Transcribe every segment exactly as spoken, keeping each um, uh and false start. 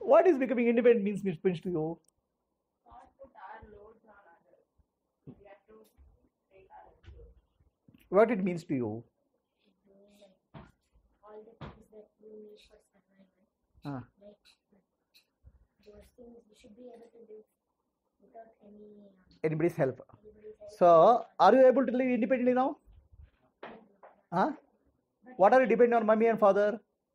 What is becoming independent means, means to you? Not put our loads on others. We have to take our loads. What it means to you? Doing like all the things that you need for survival. Ah. Like those things we should be able to live without any um, Anybody's help. anybody's help. So, are you able to live independently now? Huh? What are you depending on mommy and father?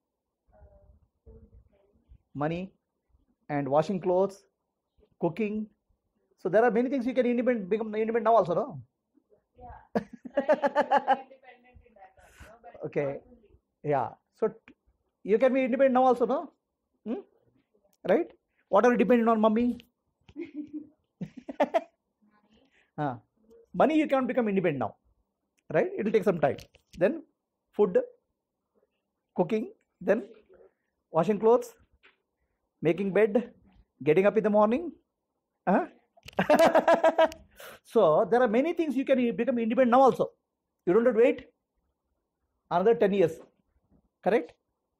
Money and washing clothes, cooking. So there are many things you can independent, become independent now also, no? Yeah. Try to be independent in that also, but Okay. not fully. Yeah. So t- you can be independent now also, no? Hmm? Right? What are you dependent on mommy? Ah. Money you can become independent now. Right? It will take some time. Then food, cooking, then washing clothes, making bed, getting up in the morning. Huh? So there are many things you can become independent now also. You don't have to wait another ten years. Correct?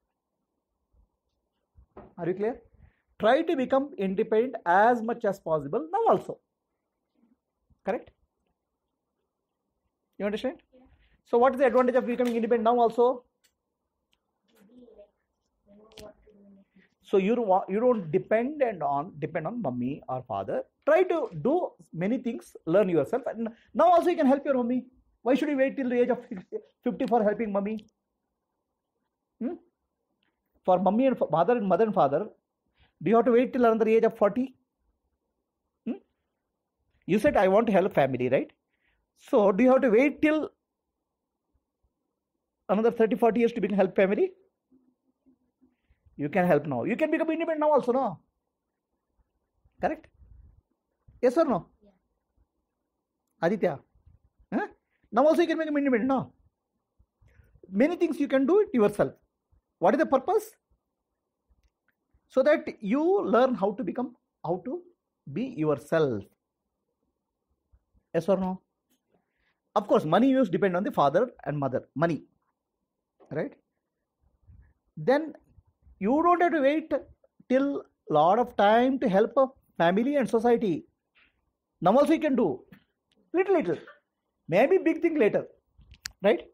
Are you clear? Try to become independent as much as possible now also. Correct? You understand? So what is the advantage of becoming independent now also? Maybe like you know what to do in the future. So you don't wa- you don't depend and on depend on mummy or father. Try to do many things, learn yourself, and now also you can help your mummy. Why should you wait till the age of fifty for helping mummy? Hmm? For mummy and fa- mother and mother and father, do you have to wait till another age of forty? Hmm? You said I want to help family, right? So do you have to wait till another thirty, forty years to become help family? You can help now. You can become independent now also, no? Correct? Yes or no? Yeah. Aditya? Huh? Now also you can become independent, no? Many things you can do it yourself. What is the purpose? So that you learn how to become, how to be yourself. Yes or no? Of course, money use depend on the father and mother. Money. Right? Then you don't have to wait till lot of time to help a family and society. Now also you can do little little. Maybe big thing later. Right?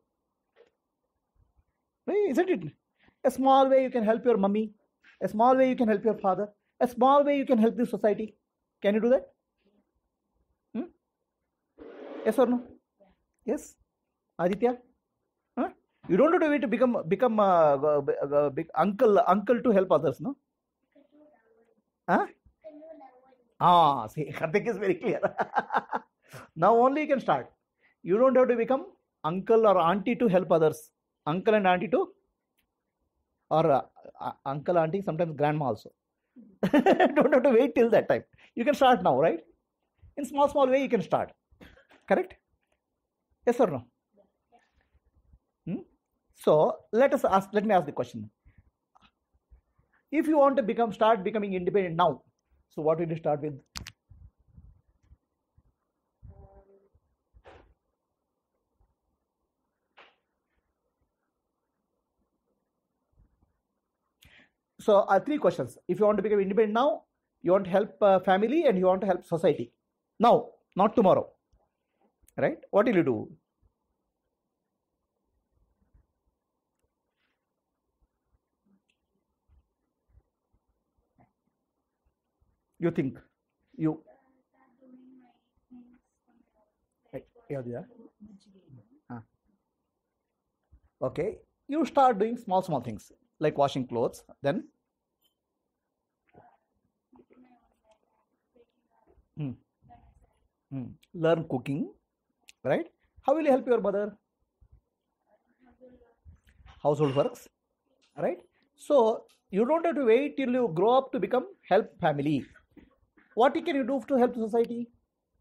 Right? Isn't it? A small way you can help your mummy. A small way you can help your father. A small way you can help the society. Can you do that? Hmm? Yes or no? Yes. Aditya? Huh? You don't have to wait to become become uh, uh, uh, big uncle uncle to help others, no? Huh? Ah, see, Karthik is very clear. Now only you can start. You don't have to become uncle or auntie to help others. Uncle and auntie to, or uh, uh, uncle, auntie, sometimes grandma also. Don't have to wait till that time. You can start now, right? In small, small way you can start. Correct? Yes or no? Hmm? So let us ask. Let me ask the question. If you want to become, start becoming independent now, so what will you start with? So uh, three questions. If you want to become independent now, you want to help uh, family and you want to help society. Now, not tomorrow. Right? What will you do? You think? You. Right. Yeah, yeah. Ah. Okay. You start doing small, small things like washing clothes. Then. Hmm. Hmm. Learn cooking. Right? How will you help your mother? Household works. Right? So you don't have to wait till you grow up to become help family. What can you do to help society?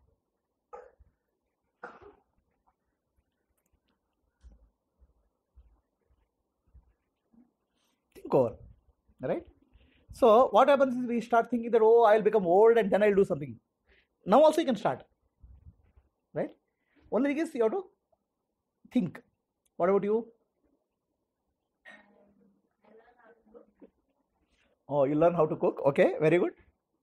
Think over. Right? So what happens is we start thinking that, oh, I'll become old and then I'll do something. Now also you can start. Right? Only thing is you have to think. What about you? Oh, you learn how to cook. Okay, very good.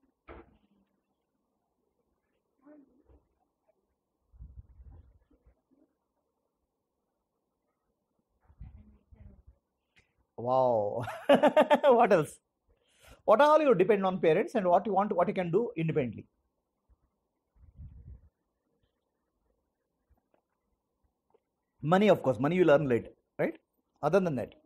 Wow. What else? What all you depend on parents and what you want, what you can do independently? Money, of course. Money you learn later, right? Other than that,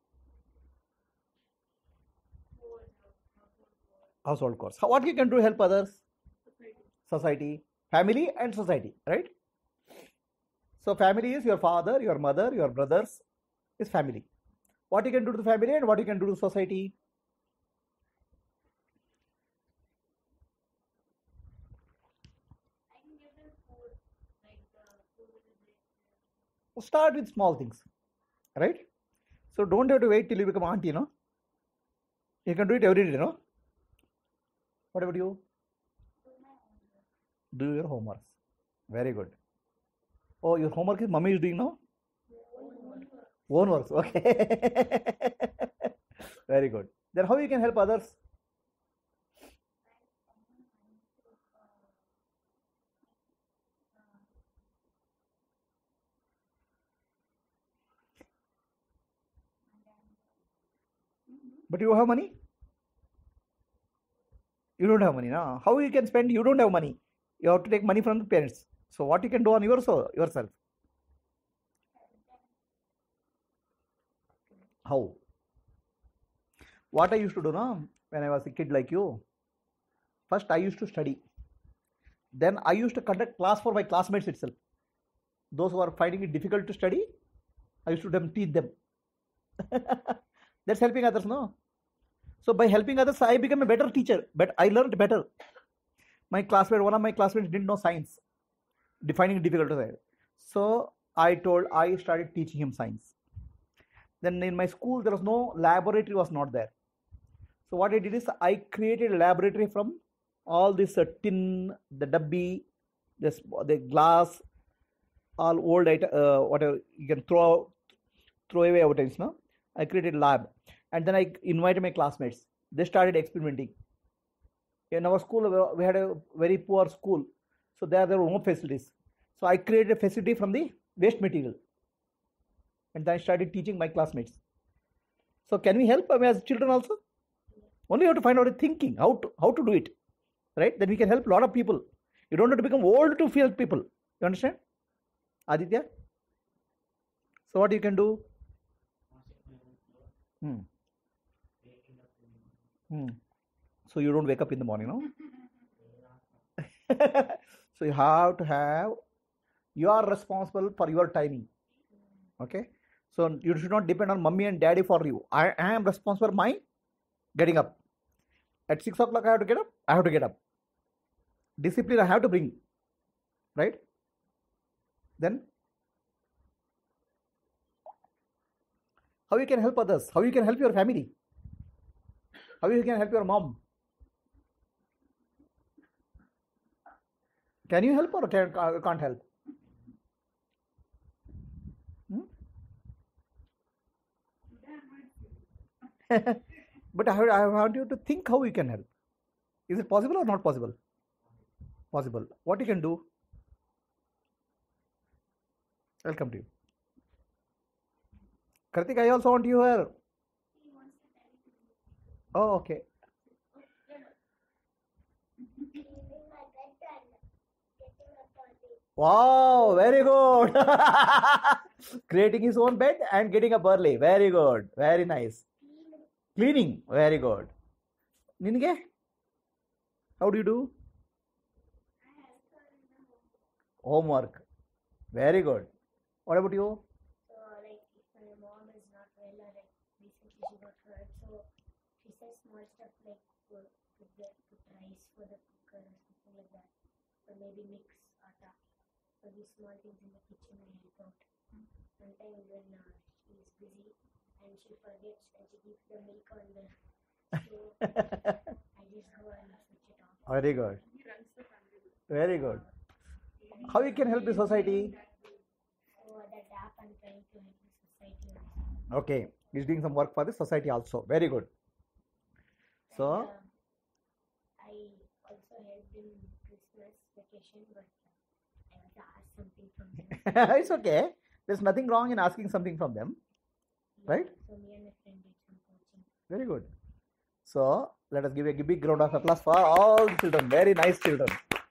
household chores. How- What you can do to help others? Society, family, and society, right? So family is your father, your mother, your brothers is family. What you can do to the family and what you can do to society? I can give them food, like the food with the breakfast. Start with small things, right? So don't have to wait till you become auntie, you know. You can do it every day, you know. What about you? Do your homeworks. Very good. Oh, your homework is mummy is doing now? Own works. Okay. Very good. Then how you can help others? But you have money? You don't have money, no? How you can spend? You don't have money. You have to take money from the parents. So what you can do on yourself? Yourself? How? What I used to do now when I was a kid like you, first I used to study. Then I used to conduct class for my classmates itself. Those who are finding it difficult to study, I used to them teach them. That's helping others, no? So by helping others, I became a better teacher. But I learned better. My classmate, one of my classmates didn't know science, defining it difficult to say. So I told, I started teaching him science. Then in my school, there was no laboratory, was not there. So what I did is I created a laboratory from all this uh, tin, the dabbi, this the glass, all old item, uh, whatever you can throw throw away items. No, I created a lab, and then I invited my classmates. They started experimenting. In our school, we had a very poor school, so there there were no facilities. So I created a facility from the waste material, and then I started teaching my classmates. So can we help um, as children also? Only you have to find out a thinking how to how to do it, right? Then we can help a lot of people. You don't have to become old to help people. You understand, Aditya? So what you can do? Hmm. Hmm. So you don't wake up in the morning, no? So you have to have. You are responsible for your timing. Okay. So you should not depend on mummy and daddy for you. I, I am responsible for my getting up. At six o'clock I have to get up. I have to get up. Discipline I have to bring. Right? Then how you can help others? How you can help your family? How you can help your mom? Can you help or can, can't help? Hmm? But I, I want you to think how you can help. Is it possible or not possible? Possible. What you can do? Welcome to you. Kartik, I also want you here. Oh, okay. Cleaning my bed and getting up early. Wow, very good. Creating his own bed and getting up early. Very good. Very nice. Cleaning. Cleaning. Very good. Ninige? How do you do? I help her in the home. Homework. Very good. What about you? So, like, if my mom is not well, or like recently she got hurt, so she says small stuff like put, put, the, put rice for the cooker or something like that, or maybe mix atta. So these small things in the kitchen I help out. Sometimes when uh, she is busy and she forgets and she keeps the milk on the stove, I just go and switch it off. Very good. He runs the family. Very good. How you can help the society? So that app I'm trying to help the society also. Okay. He's doing some work for the society also. Very good. So, And, um, I also helped in Christmas vacation, but uh, I want to ask something from them. it's okay. There's nothing wrong in asking something from them. Right? So me and my friend did some coaching. Very good. So, let us give a big round of applause for all the children. Very nice children.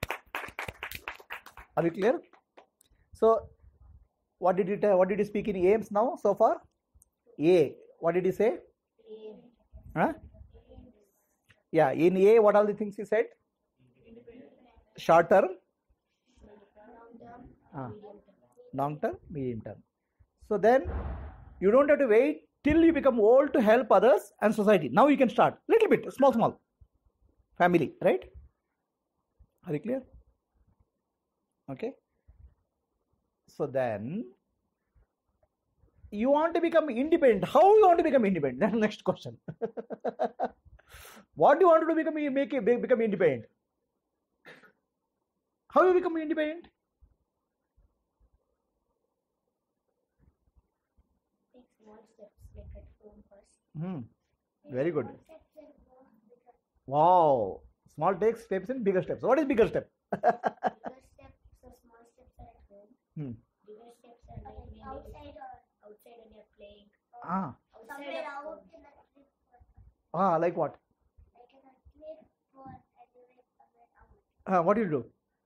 Are you clear? So, what did you tell, what did you speak in aims now so far? A. What did you say? Aim. Huh? Yeah, in A, what are the things you said? Short term, Long term, Ah. medium term. long term, medium term. So then you don't have to wait till you become old to help others and society. Now you can start little bit, small, small. Family, right? Are you clear? Okay. So then you want to become independent. How you want to become independent? That's the next question. What do you want to do become make it become independent? How you become independent? Take small steps, like at home first. Hmm. Very good. Small steps and go bigger. Wow. Small takes steps in bigger steps. What is bigger step? Bigger steps, so small steps are at home. Hmm. Bigger steps are like maybe outside or outside when you're playing. Ah. Outside Somewhere of out home. in a trip or Ah, like what? like in a trip or anywhere somewhere out. Ah, what do you do?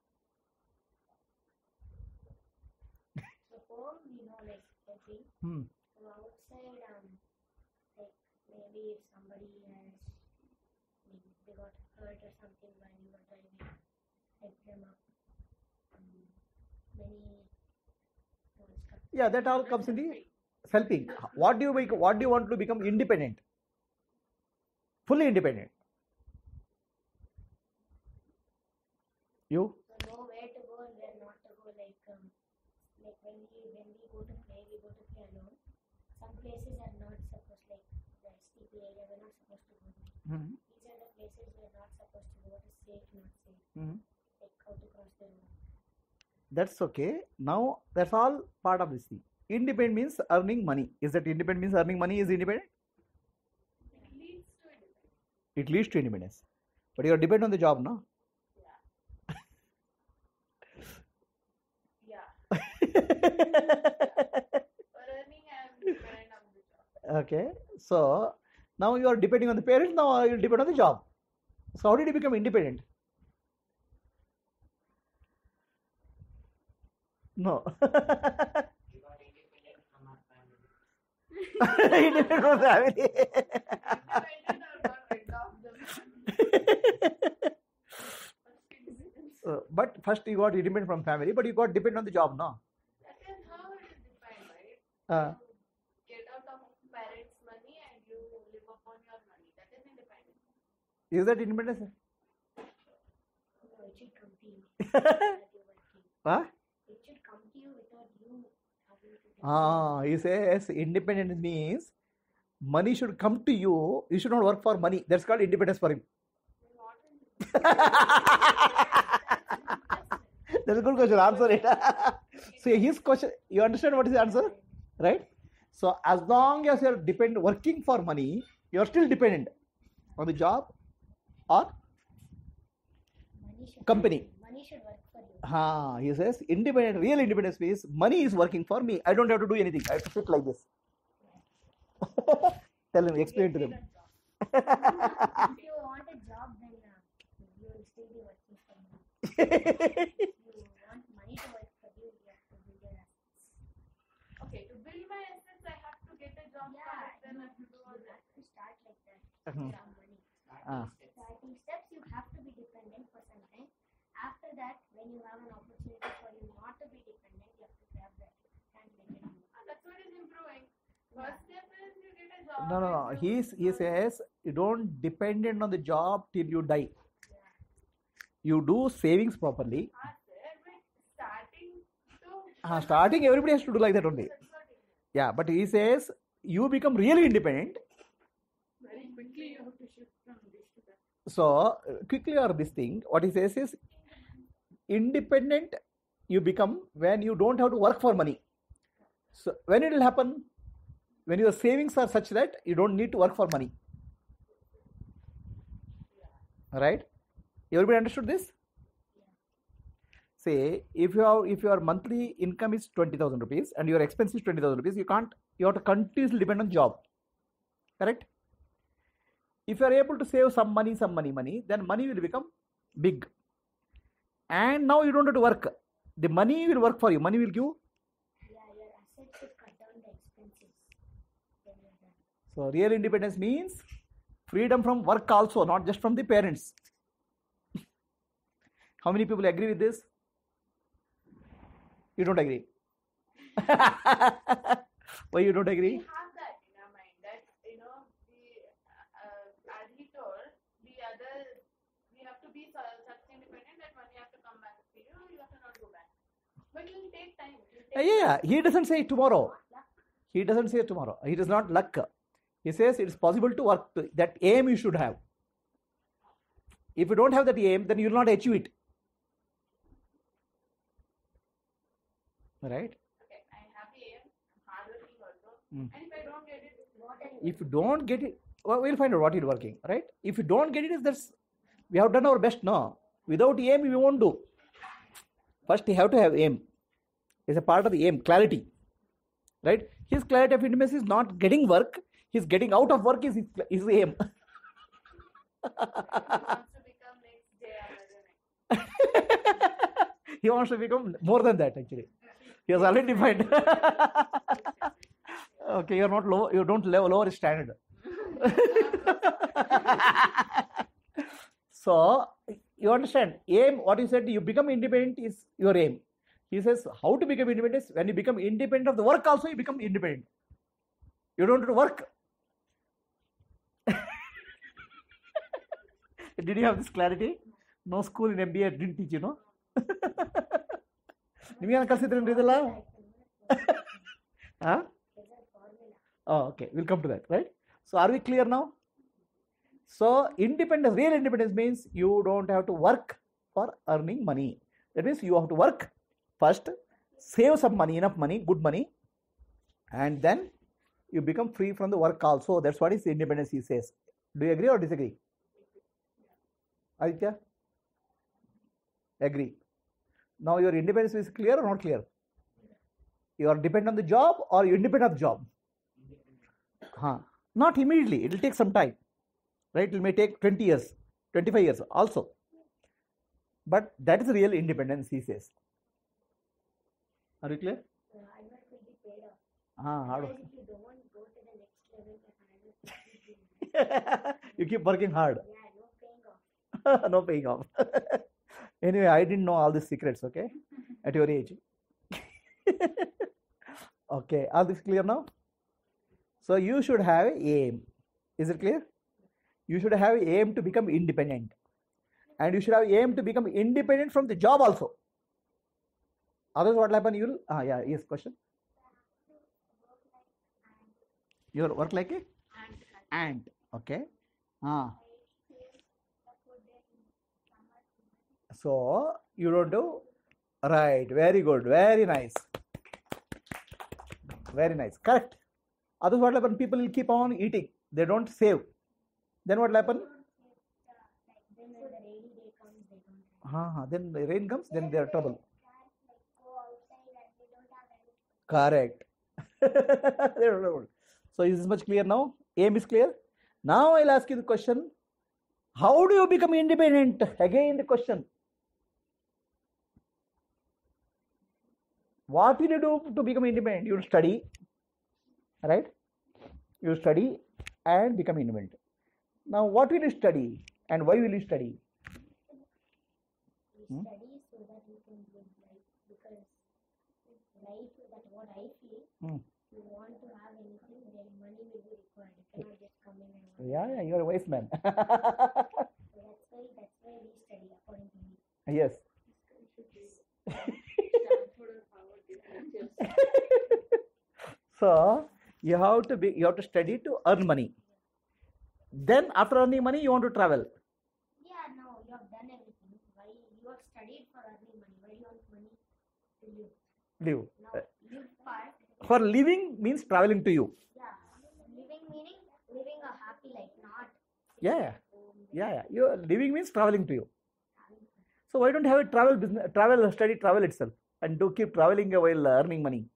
So home, you know, like helping. Hmm. So outside, um, like maybe if somebody has, maybe they got hurt or something while you were driving, help them up. Um, many small stuff. Yeah, that all comes in the helping. What do you make, what do you want to become independent? Fully independent. You? So know where to go and where not to go. Like um, like when we when we go to play, we go to play alone. Some places are not supposed, like the steep area, we're not supposed to go there. Hmm. These are the places we're not supposed to go. What is safe, not safe. Hmm. Like how to cross the road. That's okay. Now that's all part of this thing. Independent means earning money. Is that independent means earning money is independent? It leads to independence. It leads to independence. But you are dependent on the job, no? Yeah. For earning, I'm dependent on the job. Okay. So now you are depending on the parents, now you depend on the job. So how did you become independent? No. We got independent from our family. Independent from family. Independent or not rid of the family. First independence. Uh, but first you got independent from family, but you got dependent on the job, no? That is how it is defined, right? Uh, You get out of parents' money and you live upon your money. That is independence. is that independence? No, it should come to you. without you working. Huh? It should come to you without you having to do Ah, he says independence means money should come to you. You should not work for money. That's called independence for him. Then what is That's a good question. Answer it. So his question, you understand what is the answer, right? So as long as you're depend working for money, you're still dependent on the job or money should company. money should work for you. Ah, he says independent, real independence means money is working for me. I don't have to do anything. I have to sit like this. Tell him, explain to them. If you want a job, then uh, you will still be working for money. If you want money to work for you, you have to build your assets. Okay, to build my assets, I have to get a job Yeah, first, then you, I have to do all you that. have to start like that. Mhm. Some money. Ah. Starting steps, you have to be dependent for some time. After that, when you have an opportunity for you not to be dependent, you have to grab that and make it move. Ah, that's what is improving. First step is you get a job. No, no, no. and He's, he you- says you don't dependent on the job till you die. You do savings properly. Ah, sir, but starting to. Ah, starting, everybody has to do like that only. That's what it is. Yeah, but he says you become really independent. Very quickly you have to shift from this to that. So uh, quickly or this thing, what he says is independent you become when you don't have to work for money. So when it will happen? When your savings are such that you don't need to work for money. Right? Everybody understood this? Say if your if your monthly income is twenty thousand rupees and your expense is twenty thousand rupees, you can't you have to continuously depend on job. Correct? If you are able to save some money, some money, money, then money will become big. And now you don't have to work. The money will work for you. Money will give. Yeah, your assets should cut down the expenses. When you're done. So real independence means freedom from work also, not just from the parents. How many people agree with this? You don't agree. Why you don't agree? We have that in our mind that, you know, the, uh, as he told, the other, we have to be su- such independent that when you have to come back to you, you have to not go back. But it will take time. It will Uh, take yeah, yeah, he doesn't say tomorrow. He doesn't say tomorrow. He does not luck. He says it's possible to work. To, that aim you should have. If you don't have that aim, then you will not achieve it. Right? Okay, I have the aim, I'm hardworking also. Mm. And if I don't get it, What are If you don't get it, well, we'll find out what is working. Right? If you don't get it, that's we have done our best. No, without aim, we won't do. First, you have to have aim. It's a part of the aim, clarity. Right? His clarity of independence is not getting work. He's getting out of work is his, his aim. he wants to become next day or next. He wants to become more than that actually. He has already defined. Okay, you're not low, you don't level lower standard. So you understand, aim, what you said, you become independent is your aim. He says how to become independent is when you become independent of the work also, you become independent. You don't have to work. Did you have this clarity? No school in M B A didn't teach you, no? ನಿಮಗೇನು ಕಲಿಸಿದ್ರೇನ್ರಿ ಇದೆಲ್ಲ? Huh? Oh, okay. We'll come to that, right? So, are we clear now? So, independence, real independence means you don't have to work for earning money. That means you have to work first, save some money, enough money, good money, and then you become free from the work also. That's what is independence, he says. Do you agree or disagree? Aditya? Agree. Now your independence is clear or not clear? You are dependent on the job or you independent of the job? Huh. Not immediately. It will take some time. Right? It may take twenty years, twenty-five years also. But that is real independence, he says. Are you clear? the hard work will be paid off? Ah, hard work. Because if you don't go to the next level, the hard work will keep you. You keep working hard. Yeah, no paying off. No paying off. Anyway, I didn't know all these secrets, okay? At your age. Okay, all this clear now? So you should have a aim. Is it clear? You should have a aim to become independent. And you should have aim to become independent from the job also. Otherwise, what will happen? You will, ah, yeah, yes, question. You will work like a ant, okay? Ah. So you don't do right. Very good. Very nice. Very nice. Correct. Otherwise, what will happen? People will keep on eating. They don't save. Then what will happen? Then when the rainy day comes, they don't have. Uh-huh. Then the rain comes. Then they are trouble. Can't like go outside and they don't have any. Correct. They don't know. So is this much clear now? Aim is clear. Now I'll ask you the question. How do you become independent? Again the question. What will you do to become independent? You will study, right? You will study and become independent. Now, what will you study and why will you study? We Hmm? study so that we can live life because life that what I feel. Hmm. If you want to have anything, then money will be required. You cannot just come in and want. Yeah, yeah, you are a wise man. So that's why that's why we study according to me. Yes. So you have to be, you have to study to earn money. Then after earning money, you want to travel. Yeah, no, you have done everything. Why you have studied for earning money? Why you want money to live? Live. Now, live part. For living means traveling to you. Yeah, living meaning living a happy life, not Yeah. home, Yeah, yeah. You living means traveling to you. So why don't you have a travel business, travel, study travel itself, and do keep traveling while earning money?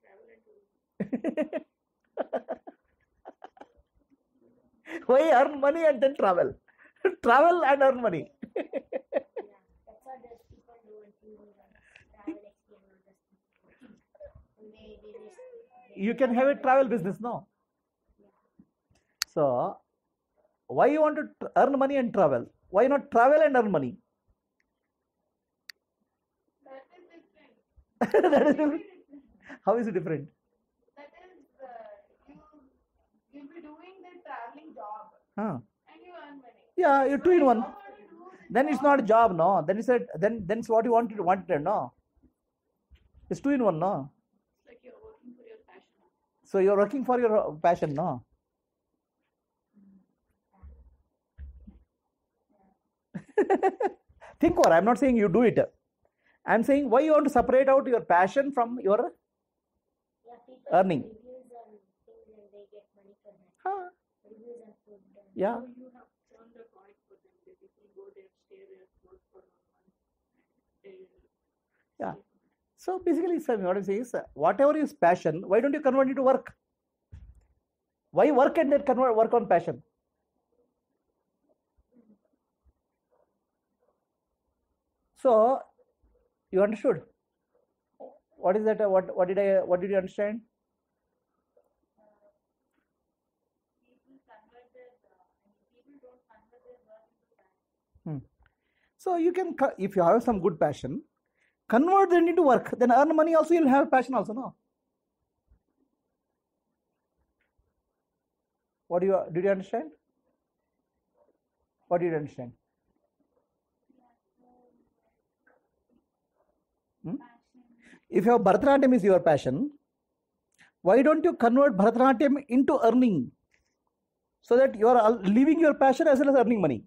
Why earn money and then travel? Travel and earn money. Yeah, that's what those people do in T V, like travel experience all those things. And they, they just they You can have a travel business, no? So why you want to tr- earn money and travel? Why not travel and earn money? That is different. That is different. How is it different? That is, uh, you, you'll be doing the traveling job Huh. and you earn money. Yeah, you're two in You one. don't want to do the Then it's job. not a job, no. Then it's a then then it's what you wanted wanted, no. It's two in one, no. Like you're working for your passion. So you're working for your passion, no. Think over. I'm not saying you do it. I'm saying why you want to separate out your passion from your yeah, people earning. reviews on things and they get money for that. Huh. Reviews on food. and- Yeah. So you have turned a point for them. The people go there, stay there, work for one month. They Yeah. So basically, sir, what I'm saying is, uh, whatever is passion, why don't you convert it to work? Why work and then convert work on passion? So you understood? What is that? uh, What what did I? What did you understand? people convert their, uh, people don't convert their work into passion. Hmm. So you can, co- if you have some good passion, convert them into work. Then earn money also. You'll have passion also, no? What do you did you understand? What did you understand? Hmm? If your Bharatanatyam is your passion, why don't you convert Bharatanatyam into earning, so that you are al- leaving your passion as well as earning money,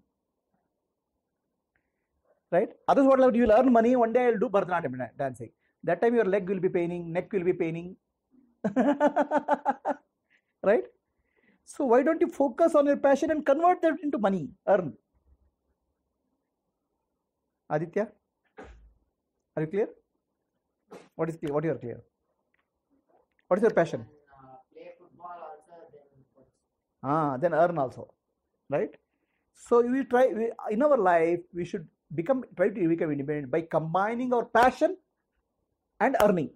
right? Otherwise, what will you will earn money? One day I will do Bharatanatyam da- dancing. That time your leg will be paining, neck will be paining, right? So why don't you focus on your passion and convert that into money, earn? Aditya, are you clear? What is clear? What you are clear? What is your passion? Uh, play football also, then coach. Ah, then earn also, right? So we try we, in our life we should become try to become independent by combining our passion and earning,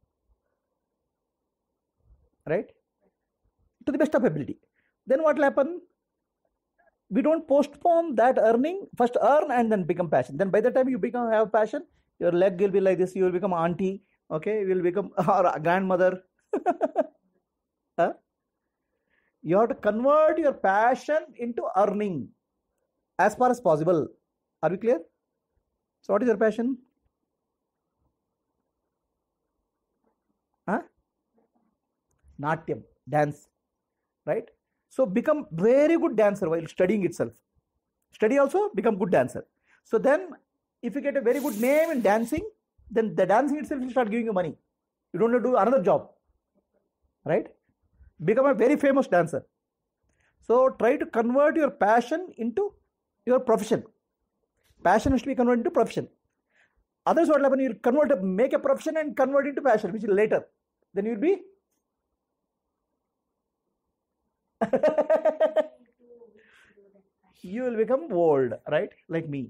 right? To the best of ability. Then what will happen? We don't postpone that earning. First earn and then become passion. Then by the time you become have passion, your leg will be like this. You will become auntie. Okay, you will become or a grandmother. Huh? You have to convert your passion into earning as far as possible. Are we clear? So what is your passion? Huh? Natyam, dance, right? So become very good dancer while studying itself. Study also, become good dancer. So then if you get a very good name in dancing, then the dancing itself will start giving you money. You don't have to do another job, right? Become a very famous dancer. So try to convert your passion into your profession. Passion has to be converted into profession. Others what will happen? You convert, make a profession and convert into passion, which is later. Then you will be you will become old, right? Like me.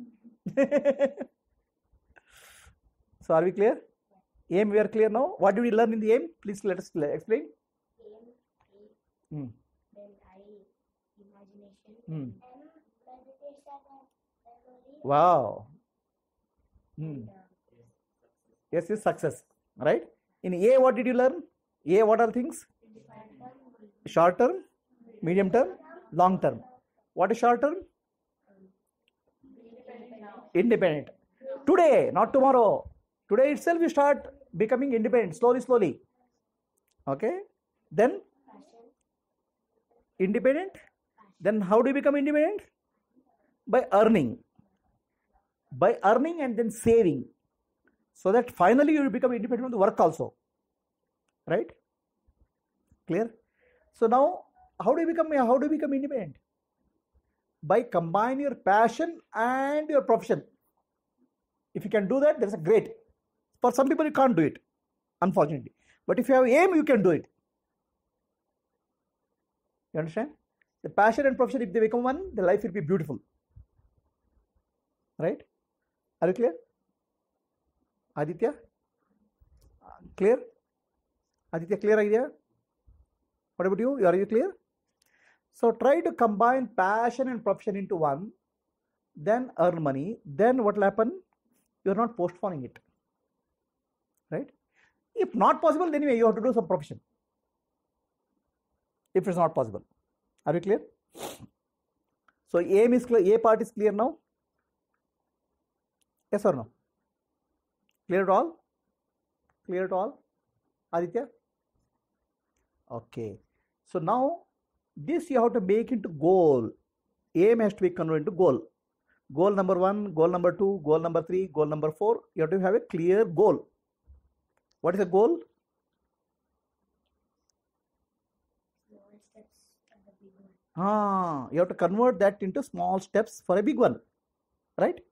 So are we clear? Aim, we are clear now. What did we learn in the aim? Please let us cl- explain. Aim, aim, Hmm. then I, imagination, Hmm. and meditation and memory. Wow. Hmm. And, uh, Yes, is success, right? In A, what did you learn? A, what are things? Short term, medium term, long term. What is short term? Independent. Today, not tomorrow. Today itself you start becoming independent, slowly, slowly. Okay? Then independent. Then how do you become independent? By earning. By earning and then saving. So that finally you will become independent from the work also. Right? Clear? So now, how do you become how do you become independent? by combining your passion and your profession. If you can do that, that's a great. For some people, you can't do it, unfortunately. But if you have aim, you can do it. You understand? The passion and profession, if they become one, the life will be beautiful. Right? Are you clear? Aditya? Clear? Aditya, clear idea? What about you? Are you clear? So try to combine passion and profession into one, then earn money. Then what will happen? You are not postponing it. Right? If not possible, then you have to do some profession. If it's not possible. Are you clear? So aim is clear. A part is clear now? Yes or no? Clear at all? Clear at all? Aditya? Okay. So now this you have to make into goal. Aim has to be converted into goal. Goal number one, goal number two, goal number three, goal number four. You have to have a clear goal. What is the goal? Small steps and the big one. Ah, you have to convert that into small steps for a big one. Right?